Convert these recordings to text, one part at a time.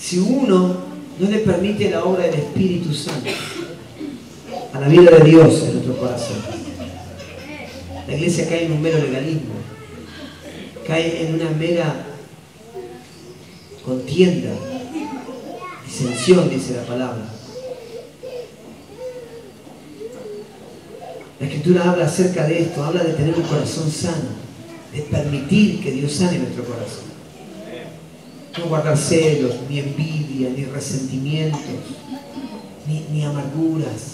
si uno no le permite la obra del Espíritu Santo a la vida de Dios en nuestro corazón, la iglesia cae en un mero legalismo, cae en una mera contienda, disensión, dice la palabra. La Escritura habla acerca de esto, habla de tener un corazón sano, de permitir que Dios sane nuestro corazón. No guardar celos, ni envidia, ni resentimientos, ni amarguras.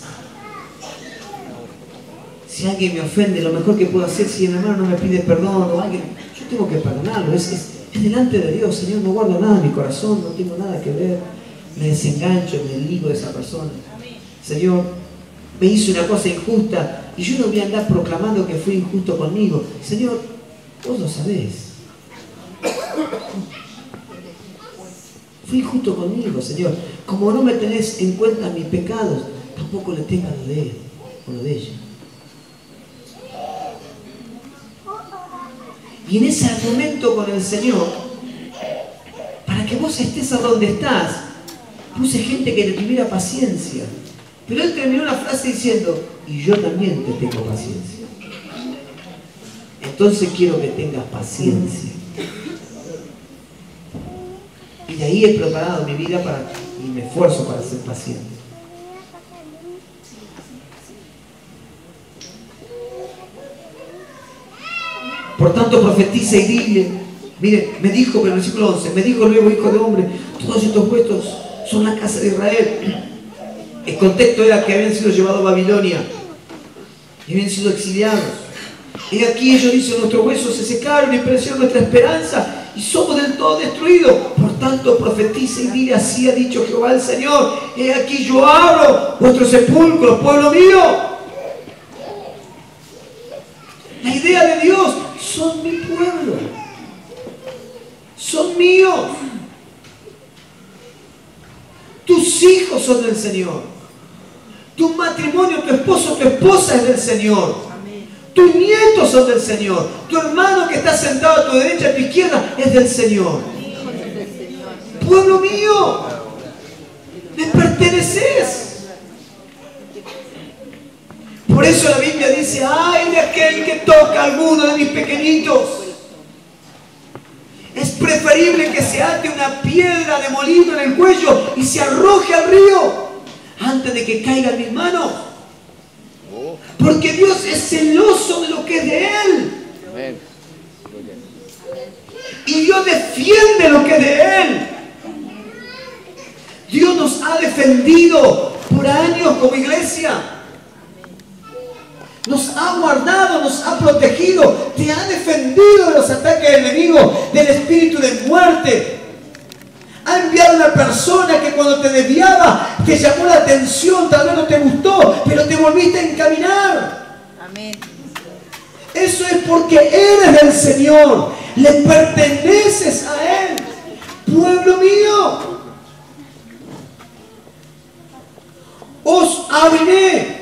Si alguien me ofende, lo mejor que puedo hacer, si mi hermano no me pide perdón o alguien, yo tengo que perdonarlo. Es delante de Dios. Señor, no guardo nada en mi corazón, no tengo nada que ver. Me desengancho, me desligo de esa persona. Señor, me hizo una cosa injusta y yo no voy a andar proclamando que fue injusto conmigo. Señor, vos lo sabés. Fui injusto conmigo, Señor. Como no me tenés en cuenta mis pecados, tampoco le tengas lo de él o lo de ella. Y en ese argumento con el Señor, para que vos estés a donde estás, puse gente que le tuviera paciencia. Pero él terminó la frase diciendo, y yo también te tengo paciencia. Entonces quiero que tengas paciencia. Y de ahí he preparado mi vida y me esfuerzo para ser paciente. Por tanto, profetiza y dile. Mire, me dijo, pero en el versículo 11, me dijo luego, hijo de hombre, todos estos puestos son la casa de Israel. El contexto era que habían sido llevados a Babilonia y habían sido exiliados. Y aquí ellos dicen, nuestros huesos se secaron y pereció nuestra esperanza y somos del todo destruidos. Por tanto, profetiza y dile, así ha dicho Jehová el Señor, he aquí yo abro vuestros sepulcros, pueblo mío. La idea de Dios, son mi pueblo, son míos. Tus hijos son del Señor. Tu matrimonio, tu esposo, tu esposa es del Señor. Amén. Tus nietos son del Señor. Tu hermano que está sentado a tu derecha, a tu izquierda, es del Señor. Pueblo mío, me perteneces. Por eso la Biblia dice, ay de aquel que toca a alguno de mis pequeñitos. Es preferible que se ate una piedra de molino en el cuello y se arroje al río antes de que caiga en mis manos. Porque Dios es celoso de lo que es de Él. Y Dios defiende lo que es de Él. Dios nos ha defendido por años como iglesia. Nos ha guardado, nos ha protegido, te ha defendido de los ataques del enemigo, del espíritu de muerte. Ha enviado una persona que cuando te desviaba, te llamó la atención, tal vez no te gustó, pero te volviste a encaminar. Amén. Eso es porque eres del Señor, le perteneces a Él, pueblo mío. Os abriré.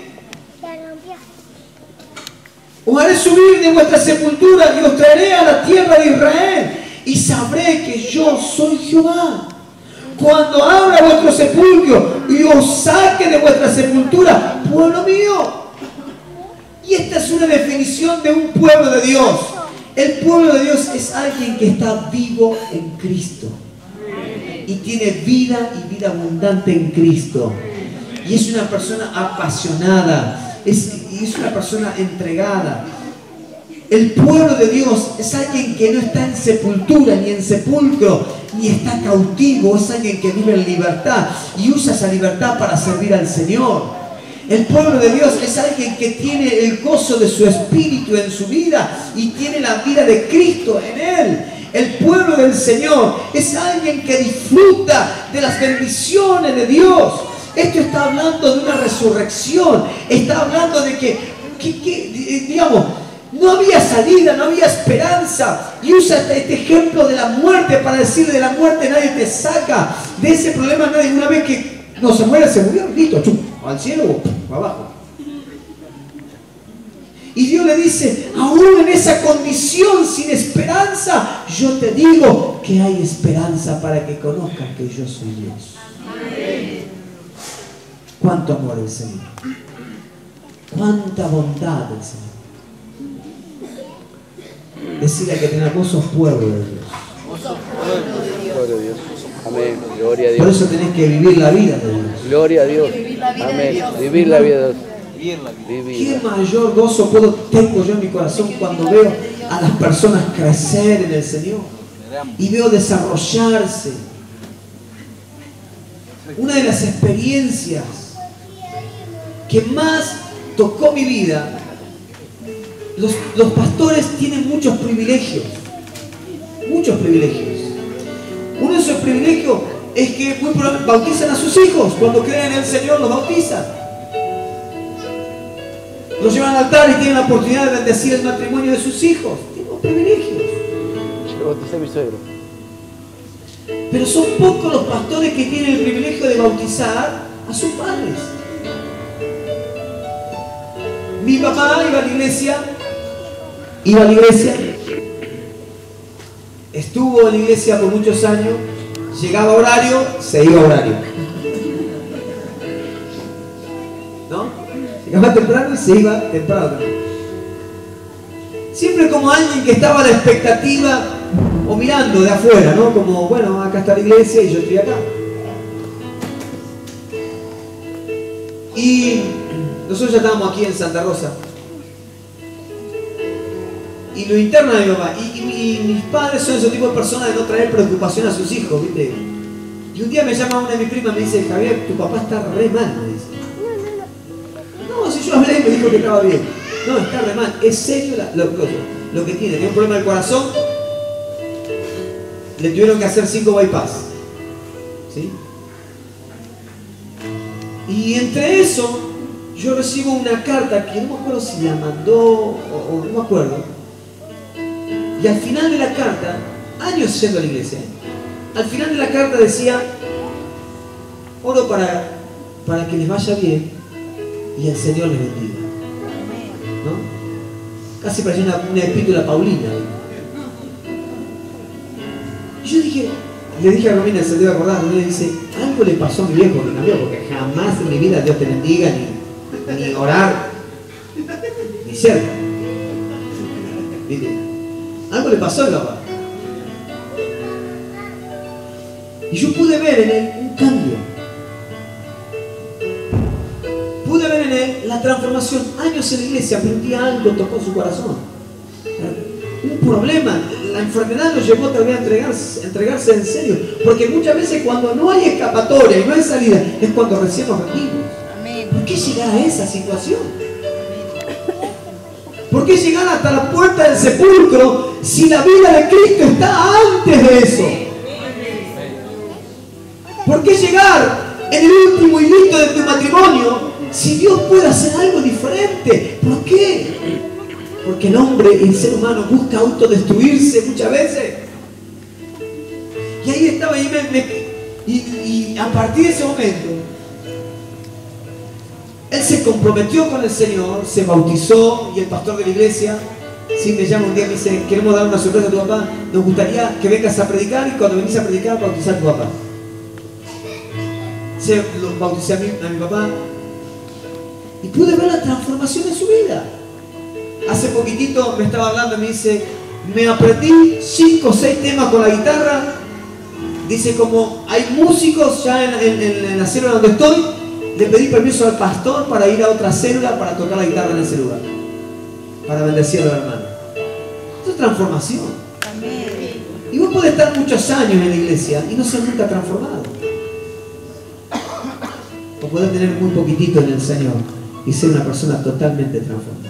Os haré subir de vuestra sepultura y os traeré a la tierra de Israel y sabré que yo soy Jehová. Cuando abra vuestro sepulcro y os saque de vuestra sepultura, pueblo mío. Y esta es una definición de un pueblo de Dios. El pueblo de Dios es alguien que está vivo en Cristo y tiene vida y vida abundante en Cristo. Y es una persona apasionada. Es una persona entregada. El pueblo de Dios es alguien que no está en sepultura ni en sepulcro, ni está cautivo. Es alguien que vive en libertad y usa esa libertad para servir al Señor. El pueblo de Dios es alguien que tiene el gozo de su espíritu en su vida y tiene la vida de Cristo en él. El pueblo del Señor es alguien que disfruta de las bendiciones de Dios. Esto está hablando de una resurrección. Está hablando de que digamos, no había salida, no había esperanza. Y usa este ejemplo de la muerte para decir, de la muerte nadie te saca. De ese problema nadie, una vez que no se muere, se murió, listo, chum, al cielo o abajo. Y Dios le dice, aún en esa condición sin esperanza, yo te digo que hay esperanza para que conozcas que yo soy Dios. Cuánto amor del Señor. Cuánta bondad del Señor. Decirle que tenemos sos pueblo de Dios. Gloria a Dios. Amén. Gloria a Dios. Por eso tenés que vivir la vida de Dios. Gloria a Dios. Amén. Vivir la vida de Dios. ¿Qué mayor gozo tengo yo en mi corazón cuando veo a las personas crecer en el Señor y veo desarrollarse? Una de las experiencias que más tocó mi vida, los pastores tienen muchos privilegios. Muchos privilegios. Uno de esos privilegios es que muy probablemente bautizan a sus hijos. Cuando creen en el Señor los bautizan. Los llevan al altar y tienen la oportunidad de bendecir el matrimonio de sus hijos. Tienen privilegios. Yo bauticé a mi suegro. Pero son pocos los pastores que tienen el privilegio de bautizar a sus padres. Mi papá iba a la iglesia, estuvo en la iglesia por muchos años, llegaba a horario, se iba a horario. ¿No? Llegaba temprano y se iba temprano. Siempre como alguien que estaba a la expectativa o mirando de afuera, ¿no? Como, bueno, acá está la iglesia y yo estoy acá. Y nosotros ya estábamos aquí en Santa Rosa. Y lo interno de mi papá. Y mis padres son ese tipo de personas de no traer preocupación a sus hijos, ¿viste? Y un día me llama una de mis primas y me dice, Javier, tu papá está re mal, me dice. No, si yo hablé y me dijo que estaba bien. No, está re mal. Es serio lo que tiene. Tiene un problema del corazón. Le tuvieron que hacer 5 bypass. ¿Sí? Y entre eso, yo recibo una carta que no me acuerdo si la mandó o no me acuerdo. Y al final de la carta, años yendo a la iglesia, al final de la carta decía, oro para que les vaya bien y el Señor les bendiga. ¿No? Casi parecía una epístola paulina. Y yo le dije a Romina, se debe acordar, Romina dice, algo le pasó a mi viejo que cambió, porque jamás en mi vida Dios te bendiga, ni orar, ni cerca. ¿Viste? Algo le pasó a mi papá. Y yo pude ver en él un cambio. Pude ver en él la transformación. Años en la iglesia, pero un día algo tocó su corazón. Un problema. La enfermedad lo llevó también a entregarse en serio. Porque muchas veces cuando no hay escapatoria y no hay salida, es cuando recién nos rendimos. ¿Por qué llegar a esa situación? ¿Por qué llegar hasta la puerta del sepulcro si la vida de Cristo está antes de eso? ¿Por qué llegar en el último hilito de tu matrimonio si Dios puede hacer algo diferente? ¿Por qué? Porque el hombre, el ser humano, busca autodestruirse muchas veces. Y ahí estaba, y a partir de ese momento, él se comprometió con el Señor, se bautizó, y el pastor de la iglesia, sí, me llama un día y me dice, queremos dar una sorpresa a tu papá, nos gustaría que vengas a predicar, y cuando venís a predicar, bautizar a tu papá. Lo bauticé a mi papá, y pude ver la transformación en su vida. Hace poquitito me estaba hablando y me dice, me aprendí 5 o 6 temas con la guitarra. Dice, como hay músicos ya en la célula donde estoy, le pedí permiso al pastor para ir a otra célula para tocar la guitarra en ese lugar, para bendecir a los hermanos. Esto es transformación. Y vos podés estar muchos años en la iglesia y no ser nunca transformado. O podés tener muy poquitito en el Señor y ser una persona totalmente transformada.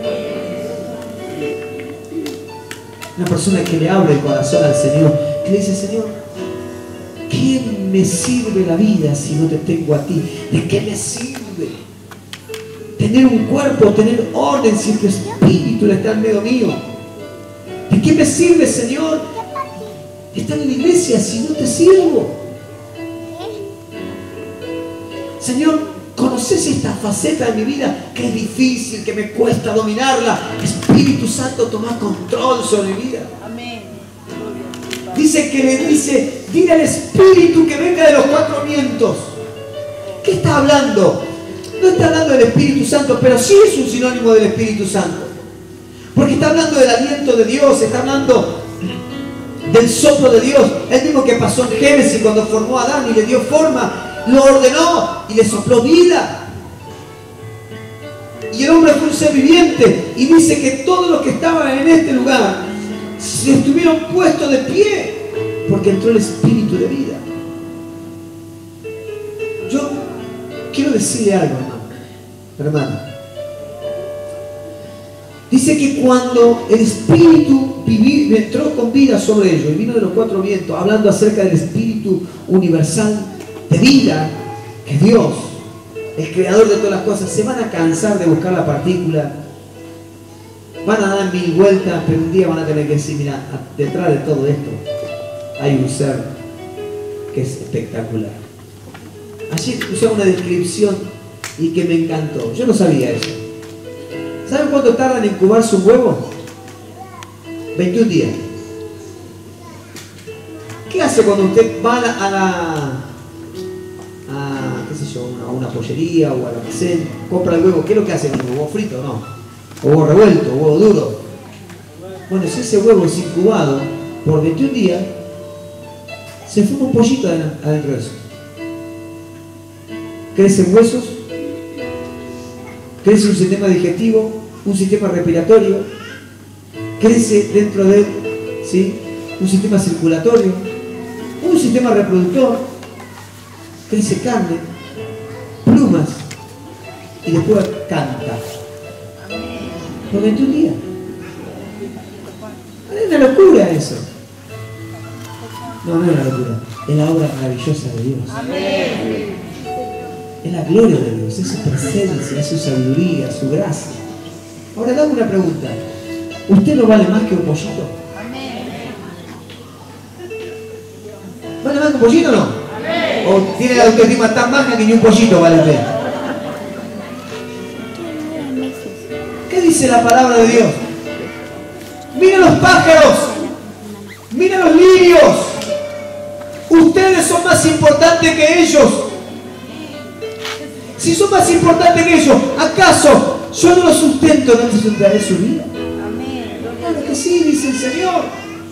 Una persona que le abre el corazón al Señor, que le dice, Señor, ¿qué me sirve la vida si no te tengo a ti? ¿De qué me sirve tener un cuerpo, tener orden si tu espíritu está en medio mío? ¿De qué me sirve, Señor, estar en la iglesia si no te sirvo? Señor, con conoces esta faceta de mi vida que es difícil, que me cuesta dominarla, Espíritu Santo, toma control sobre mi vida. Amén. Dice que le dice, dile al Espíritu que venga de los cuatro vientos. ¿Qué está hablando? No está hablando del Espíritu Santo, pero sí es un sinónimo del Espíritu Santo. Porque está hablando del aliento de Dios, está hablando del soplo de Dios. El mismo que pasó en Génesis cuando formó a Adán y le dio forma, lo ordenó y le sopló vida. Y el hombre fue un ser viviente. Y dice que todos los que estaban en este lugar se estuvieron puestos de pie porque entró el Espíritu de vida. Yo quiero decirle algo, hermano. Dice que cuando el Espíritu entró con vida sobre ellos y vino de los cuatro vientos, hablando acerca del Espíritu universal de vida, que Dios, el creador de todas las cosas, se van a cansar de buscar la partícula, van a dar mil vueltas, pero un día van a tener que decir, mira, detrás de todo esto hay un ser que es espectacular. Ayer escuché una descripción y que me encantó. Yo no sabía eso. ¿Saben cuánto tardan en incubarse un huevo? 21 días. ¿Qué hace cuando usted va qué sé yo, a una pollería o al almacén, compra el huevo? ¿Qué es lo que hace? ¿Un huevo frito? No. Huevo revuelto, huevo duro. Bueno, si ese huevo es incubado por 21 días, se forma un pollito adentro de eso. Crecen huesos, crece un sistema digestivo, un sistema respiratorio, crece dentro de él, ¿sí?, un sistema circulatorio, un sistema reproductor, crece carne, plumas y después canta. Por 21 días. Es una locura eso. No, no es una locura. Es la obra maravillosa de Dios. Amén. Es la gloria de Dios, es su presencia, es su sabiduría, su gracia. Ahora dame una pregunta. ¿Usted no vale más que un pollito? Amén. ¿Vale más que un pollito o no? Amén. ¿O tiene la autoestima tan baja que ni un pollito vale usted? ¿Qué dice la palabra de Dios? Mira los pájaros, mira los lirios. Ustedes son más importantes que ellos. Si son más importantes que ellos, ¿acaso yo no los sustento, no les sustentaré su vida? Amén. Claro que sí, dice el Señor.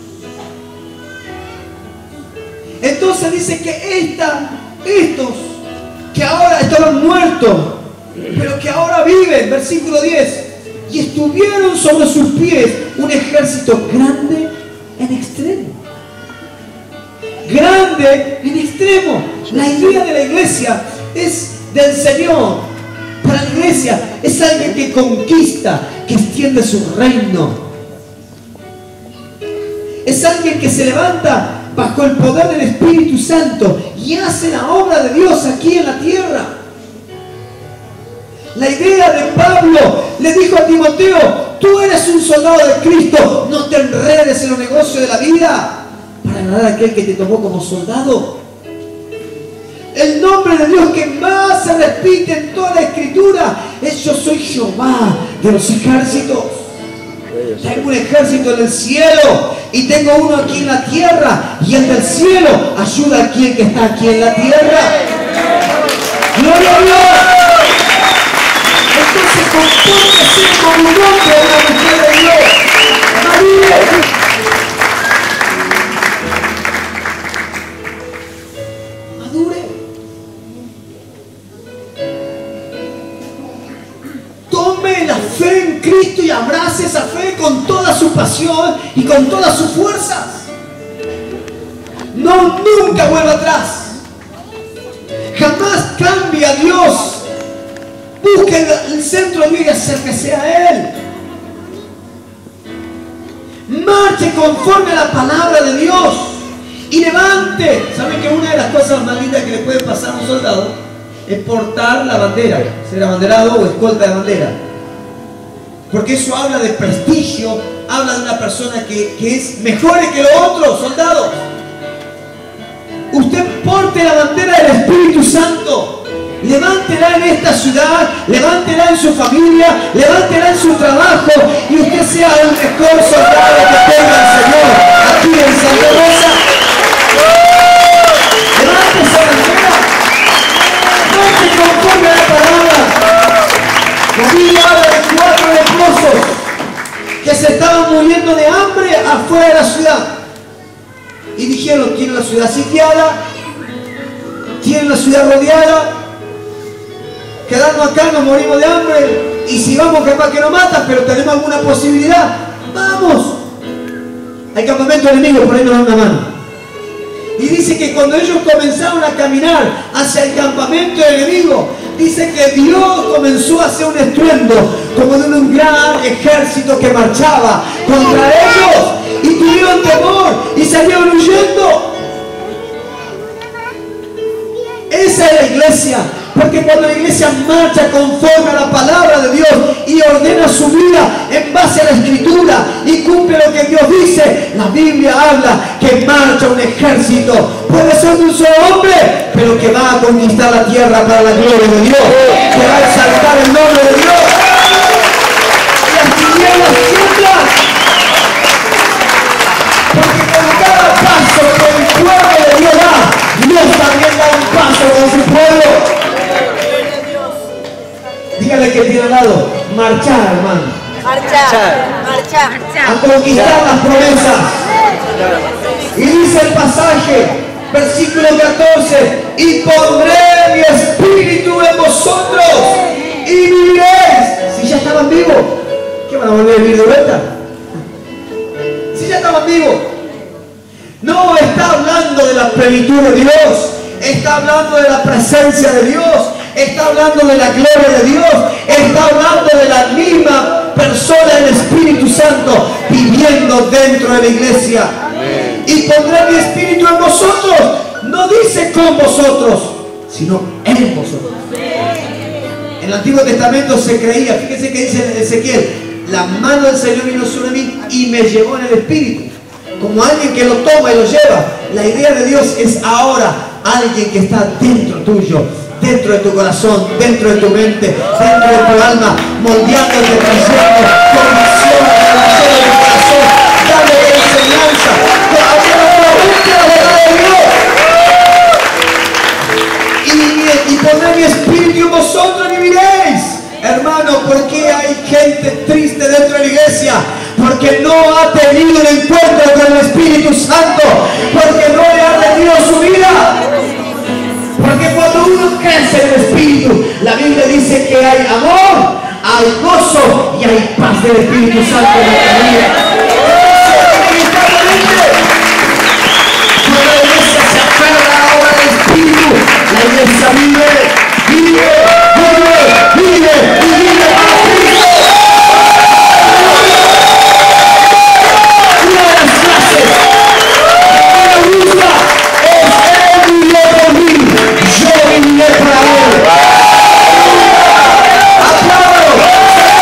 Entonces dice que estos que ahora estaban muertos, pero que ahora viven, versículo 10, y estuvieron sobre sus pies un ejército grande en extremo. Grande en extremo. La idea de la iglesia es del Señor. Para la iglesia es alguien que conquista, que extiende su reino. Es alguien que se levanta bajo el poder del Espíritu Santo y hace la obra de Dios aquí en la tierra. La idea de Pablo le dijo a Timoteo: tú eres un soldado de Cristo, no te enredes en los negocios de la vida para agradar a aquel que te tomó como soldado. El nombre de Dios que más se repite en toda la Escritura es: yo soy Jehová de los ejércitos. Tengo un ejército en el cielo y tengo uno aquí en la tierra, y el del cielo ayuda a quien que está aquí en la tierra. ¡Gloria a Dios! Entonces compórtese como un hombre o una mujer de Dios. Madure. Madure. Tome la fe en Cristo y abrace esa fe con toda su pasión y con todas sus fuerzas. No, nunca vuelva atrás. Jamás cambie a Dios. Busque el centro de Dios y acérquese a Él. Marche conforme a la palabra de Dios y levante. ¿Saben que una de las cosas más lindas que le puede pasar a un soldado es portar la bandera, ser abanderado o escolta de bandera? Porque eso habla de prestigio, habla de una persona que es mejor que los otros soldados. Usted porte la bandera del Espíritu Santo. Levántela en esta ciudad, levántela en su familia, levántela en su trabajo y usted sea el mejor soldado que tenga el Señor aquí en Santa Rosa. Levántese, hermana. No se conforme a la palabra. La Biblia habla de 4 leprosos que se estaban muriendo de hambre afuera de la ciudad. Y dijeron, tienen la ciudad sitiada, tienen la ciudad rodeada, quedarnos acá nos morimos de hambre, y si vamos capaz que nos matan, pero tenemos alguna posibilidad, vamos. Hay campamento enemigo, por ahí nos dan una mano. Y dice que cuando ellos comenzaron a caminar hacia el campamento enemigo, dice que Dios comenzó a hacer un estruendo como de un gran ejército que marchaba contra ellos, y tuvieron temor y salieron huyendo. Esa es la iglesia, porque cuando la iglesia marcha conforme a la palabra de Dios y ordena su vida en base a la escritura y cumple lo que Dios dice, la Biblia habla que marcha un ejército, puede ser de un solo hombre, pero que va a conquistar la tierra para la gloria de Dios, que va a exaltar el nombre de Dios. Las tinieblas tiemblan, porque con cada paso que el pueblo de Dios da, Dios también da un paso con su pueblo. Dígale que tiene al lado, marchar, hermano. Marchar. A conquistar las promesas. Y dice el pasaje, versículo 14, y pondré mi espíritu en vosotros y viviréis. Si ya estaban vivos, ¿qué van a volver a vivir de vuelta? Si ya estaban vivos. No está hablando de la plenitud de Dios, está hablando de la presencia de Dios, está hablando de la gloria de Dios, está hablando de la misma persona del Espíritu Santo viviendo dentro de la iglesia. Amén. Y pondré mi espíritu en vosotros, no dice con vosotros, sino en vosotros. En el Antiguo Testamento se creía, fíjense que dice en Ezequiel, la mano del Señor vino sobre mí y me llevó en el espíritu. Como alguien que lo toma y lo lleva. La idea de Dios es ahora alguien que está dentro tuyo, dentro de tu corazón, dentro de tu mente, dentro de tu alma, moldeándote, trayendo convicción a la corazón de tu corazón, dándole enseñanza, abriendo la mente a la verdad de Dios. Y pondré mi espíritu en vosotros y viviréis. Hermano, ¿por qué hay gente triste dentro de la iglesia? Porque no ha tenido el encuentro con el Espíritu Santo, porque no le ha rendido su vida. Porque cuando uno crece en el Espíritu, la Biblia dice que hay amor, hay gozo y hay paz del Espíritu Santo en nuestra vida. Cuando la iglesia se aferra a la obra del Espíritu, la iglesia vive para Cristo. Una de las frases que me gusta es: Él vivió por mí, yo viviré para Él. ¡Apláudalo!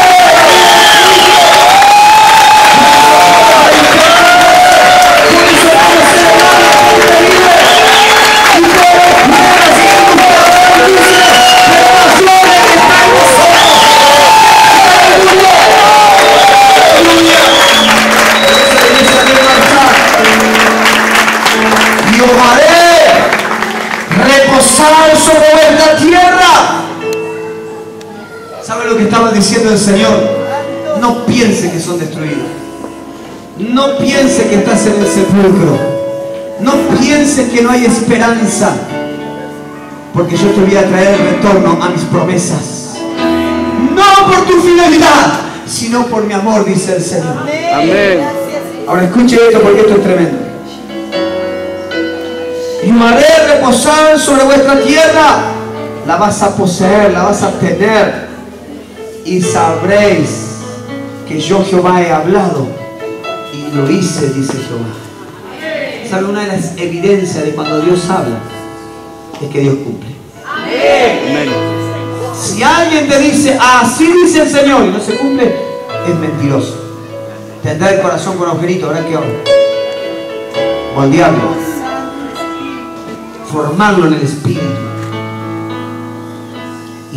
Y os haré reposar sobre vuestra tierra. ¿Sabe lo que estaba diciendo el Señor? No piense que son destruidos. No piense que estás en el sepulcro. No piense que no hay esperanza. Porque yo te voy a traer retorno a mis promesas. No por tu fidelidad, sino por mi amor, dice el Señor. Amén. Ahora escuche esto, porque esto es tremendo. Y os haré reposar sobre vuestra tierra. La vas a poseer, la vas a tener. Y sabréis que yo Jehová he hablado y lo hice, dice Jehová. ¿Sabe? Una de las evidencias de cuando Dios habla es que Dios cumple. Amén. Si alguien te dice, así dice el Señor, y no se cumple, es mentiroso. Tendrá el corazón con agujerito, ¿verdad? ¿Qué hora? Moldearlo, formarlo en el espíritu.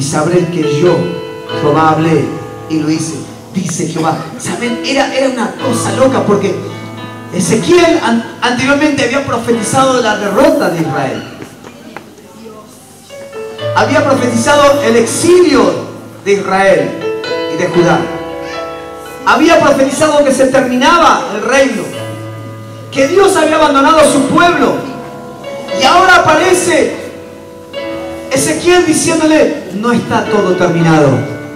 y sabré que yo, Jehová, hablé y lo hice, dice Jehová. ¿Saben? Era una cosa loca, porque Ezequiel anteriormente había profetizado la derrota de Israel. Había profetizado el exilio de Israel y de Judá. Había profetizado que se terminaba el reino, que Dios había abandonado a su pueblo. Y ahora aparece Ezequiel diciéndole: no está todo terminado,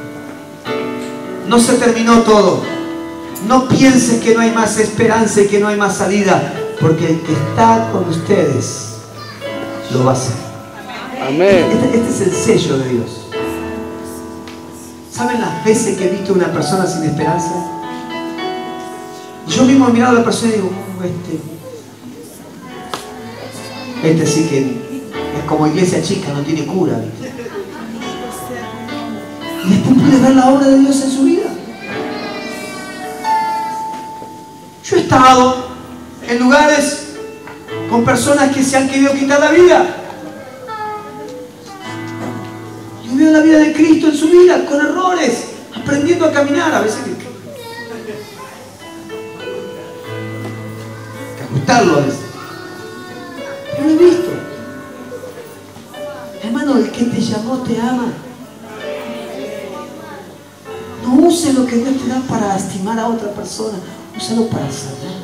no se terminó todo, no pienses que no hay más esperanza y que no hay más salida, porque el que está con ustedes lo va a hacer. Amén. Este es el sello de Dios. ¿Saben las veces que he visto a una persona sin esperanza? Yo mismo he mirado a la persona y digo: este sí que es como iglesia chica, no tiene cura, ¿viste? Y después puede ver la obra de Dios en su vida. Yo he estado en lugares con personas que se han querido quitar la vida. Yo veo la vida de Cristo en su vida, con errores, aprendiendo a caminar. A veces que ajustarlo a veces. Pero lo he visto. Hermano, el que te llamó te ama. No use lo que Dios te da para lastimar a otra persona. Úsalo para sanar.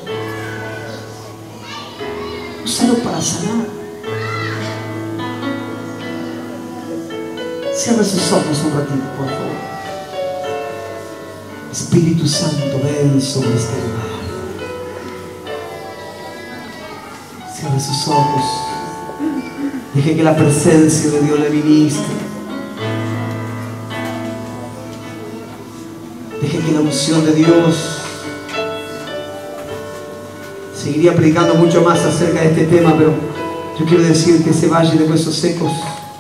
Úsalo para sanar. Cierra sus ojos un ratito, por favor. Espíritu Santo, ven sobre este lugar. Cierra sus ojos. Deje que la presencia de Dios le ministre. Deje que la unción de Dios. Seguiría predicando mucho más acerca de este tema, pero yo quiero decir que ese valle de huesos secos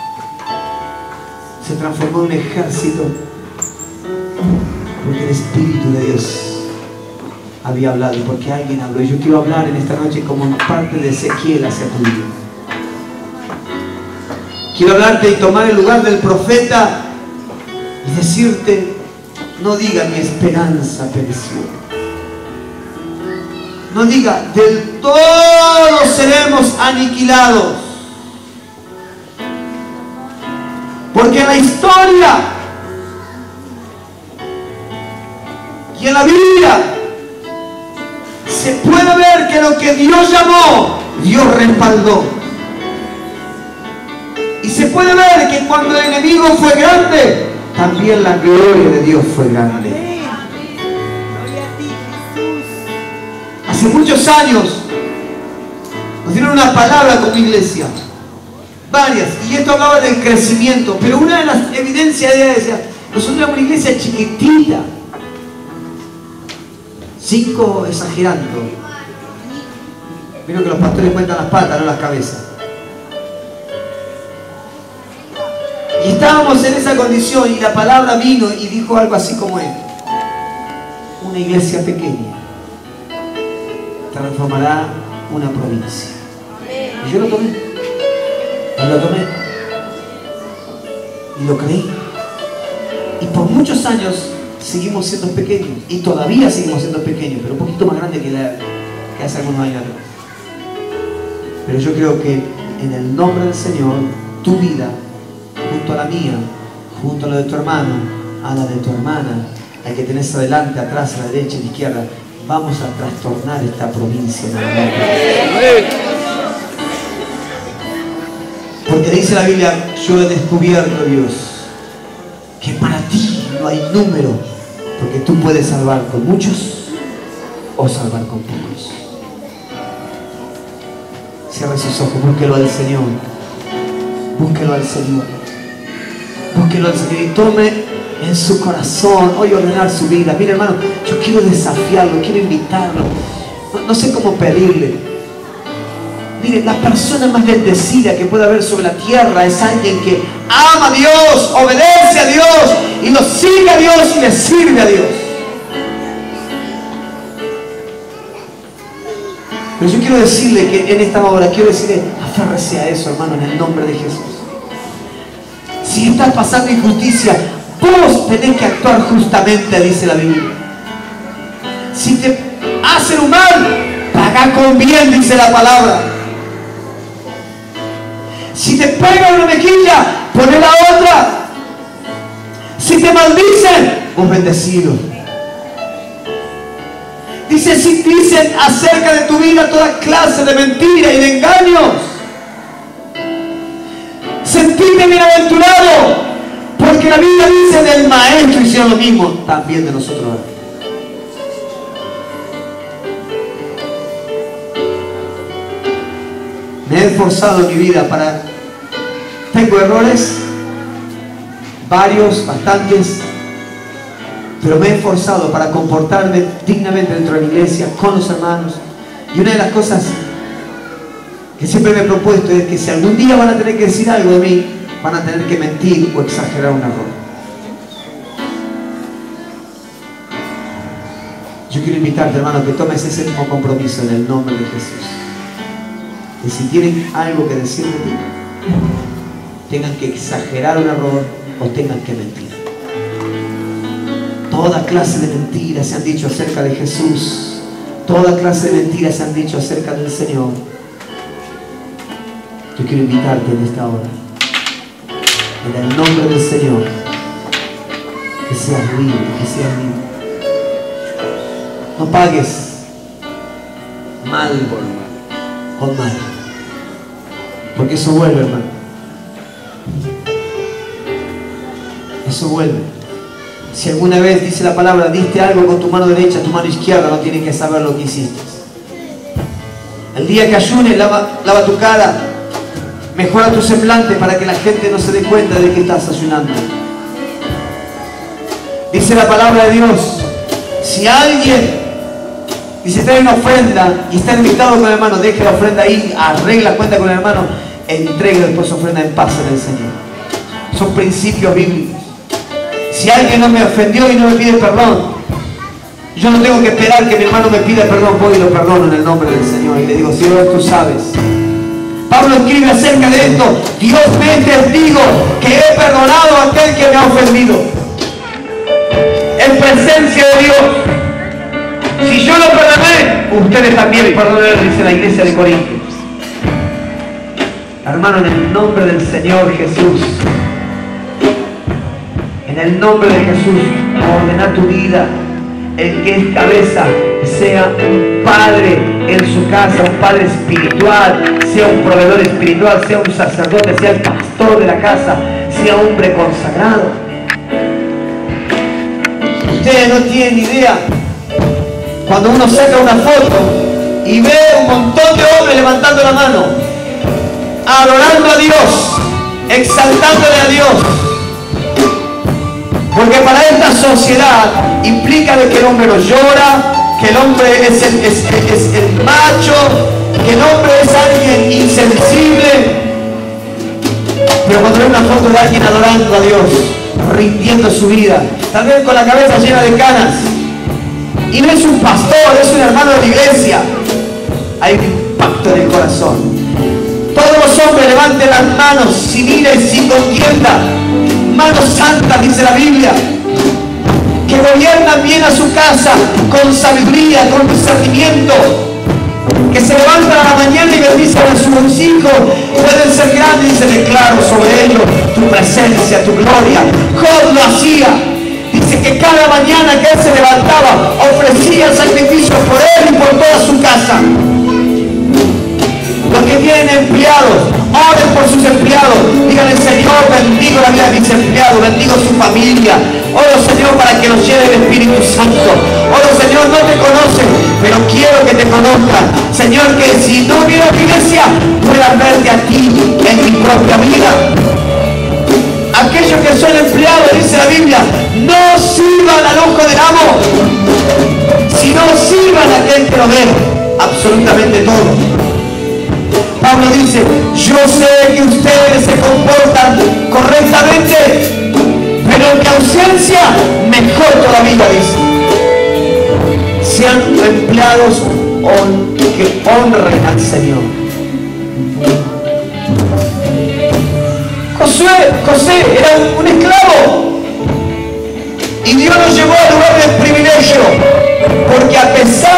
se transformó en un ejército, porque el Espíritu de Dios había hablado y porque alguien habló. Y yo quiero hablar en esta noche como parte de Ezequiel hacia tu vida. Quiero hablarte y tomar el lugar del profeta y decirte: no diga mi esperanza pereció. No diga del todo seremos aniquilados. Porque en la historia y en la Biblia se puede ver que lo que Dios llamó, Dios respaldó. Y se puede ver que cuando el enemigo fue grande, también la gloria de Dios fue grande. Hace muchos años nos dieron una palabra como iglesia, varias, y esto hablaba del crecimiento, pero una de las evidencias de ella decía: nosotros éramos una iglesia chiquitita, 5 exagerando. Vieron que los pastores cuentan las patas, no las cabezas. Y estábamos en esa condición, y la palabra vino y dijo algo así como esto: una iglesia pequeña transformará una provincia. Y yo lo tomé. Y lo tomé. Y lo creí. Y por muchos años seguimos siendo pequeños. Y todavía seguimos siendo pequeños, pero un poquito más grande que hace algunos años atrás. Pero yo creo que en el nombre del Señor, tu vida, junto a la mía, junto a la de tu hermano, a la de tu hermana, al que tenés adelante, atrás, a la derecha, a la izquierda, vamos a trastornar esta provincia. Porque dice la Biblia: yo he descubierto, Dios, que para ti no hay número, porque tú puedes salvar con muchos o salvar con pocos. Cierre sus ojos, búsquelo al Señor. Búsquelo al Señor. Búsquelo al Señor y tome en su corazón hoy ordenar su vida. Mire, hermano, yo quiero desafiarlo, quiero invitarlo. No sé cómo pedirle. Mire, la persona más bendecida que puede haber sobre la tierra es alguien que ama a Dios, obedece a Dios y lo sigue a Dios y le sirve a Dios. Pero yo quiero decirle que en esta hora, quiero decirle: aférrese a eso, hermano, en el nombre de Jesús. Si Si estás pasando injusticia, vos tenés que actuar justamente, dice la Biblia. Si te hacen un mal, pagá con bien, dice la palabra. Si te pegan una mejilla, poné la otra. Si te maldicen, vos bendecido. Dice, si dicen acerca de tu vida toda clase de mentiras y de engaños, sentite bienaventurado, porque la Biblia dice del maestro hicieron lo mismo, también de nosotros ahora. Me he esforzado en mi vida para... Tengo errores, varios, bastantes, pero me he esforzado para comportarme dignamente dentro de la iglesia, con los hermanos. Y una de las cosas que siempre me he propuesto es que si algún día van a tener que decir algo de mí, van a tener que mentir o exagerar un error. Yo quiero invitarte, hermano, que tomes ese mismo compromiso en el nombre de Jesús. Y si tienen algo que decir de ti, tengan que exagerar un error o tengan que mentir. Toda clase de mentiras se han dicho acerca de Jesús. Toda clase de mentiras se han dicho acerca del Señor. Yo quiero invitarte en esta hora, en el nombre del Señor, que seas libre, que seas libre. No pagues mal con mal, porque eso vuelve, hermano. Eso vuelve. Si alguna vez, dice la palabra, diste algo con tu mano derecha, tu mano izquierda no tiene que saber lo que hiciste. El día que ayunes, lava tu cara, mejora tu semblante para que la gente no se dé cuenta de que estás ayunando. Dice la palabra de Dios, si alguien dice trae una ofrenda y está invitado con el hermano, deje la ofrenda ahí, arregla cuenta con el hermano, entregue después su ofrenda en paz en el Señor. Son principios bíblicos. Si alguien no me ofendió y no me pide perdón, yo no tengo que esperar que mi hermano me pida perdón, voy y lo perdono en el nombre del Señor y le digo, Señor, tú sabes. Pablo escribe acerca de esto, Dios me es testigo que he perdonado a aquel que me ha ofendido. En presencia de Dios, si yo lo perdoné, ustedes también perdonen, dice la iglesia de Corintios. Hermano, en el nombre del Señor Jesús, en el nombre de Jesús, ordena tu vida. El que es cabeza sea un padre en su casa, un padre espiritual, sea un proveedor espiritual, sea un sacerdote, sea el pastor de la casa, sea hombre consagrado. Ustedes no tienen idea, cuando uno saca una foto y ve un montón de hombres levantando la mano, adorando a Dios, exaltándole a Dios. Porque para esta sociedad implica de que el hombre no llora, que el hombre es el macho, que el hombre es alguien insensible. Pero cuando ve una foto de alguien adorando a Dios, rindiendo su vida, tal vez con la cabeza llena de canas, y no es un pastor, es un hermano de la iglesia, hay un impacto en el corazón. Todos los hombres levanten las manos sin ira y sin contienda, manos santas, dice la Biblia, que gobiernan bien a su casa con sabiduría, con discernimiento, que se levantan a la mañana y bendicen a sus hijos, pueden ser grandes y se declaro sobre ellos tu presencia, tu gloria. Job lo hacía, dice que cada mañana que él se levantaba ofrecía sacrificios por él y por toda su casa. Los que tienen empleados, oren por sus empleados, díganle, Señor, bendigo la vida de mis empleados, bendigo su familia, oro, Señor, para que los llene el Espíritu Santo. Oro, Señor, no te conocen, pero quiero que te conozcan, Señor, que si no viene a tu iglesia puedan verte a ti en mi propia vida. Aquellos que son empleados, dice la Biblia, no sirvan al ojo del amo, sino sirvan a aquel que lo ve absolutamente todo. Pablo dice, yo sé que ustedes se comportan correctamente, pero en mi ausencia, mejor todavía, dice. Sean empleados que honren al Señor. José era un esclavo. Y Dios lo llevó al lugar del privilegio. Porque a pesar